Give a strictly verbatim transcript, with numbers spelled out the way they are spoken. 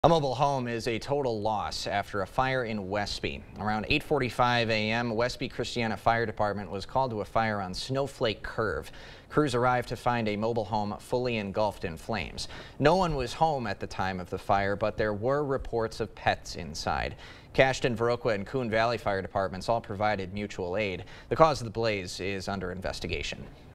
A mobile home is a total loss after a fire in Westby. Around eight forty-five a m, Westby Christiana Fire Department was called to a fire on Snowflake Curve. Crews arrived to find a mobile home fully engulfed in flames. No one was home at the time of the fire, but there were reports of pets inside. Cashton, Viroqua, and Coon Valley Fire Departments all provided mutual aid. The cause of the blaze is under investigation.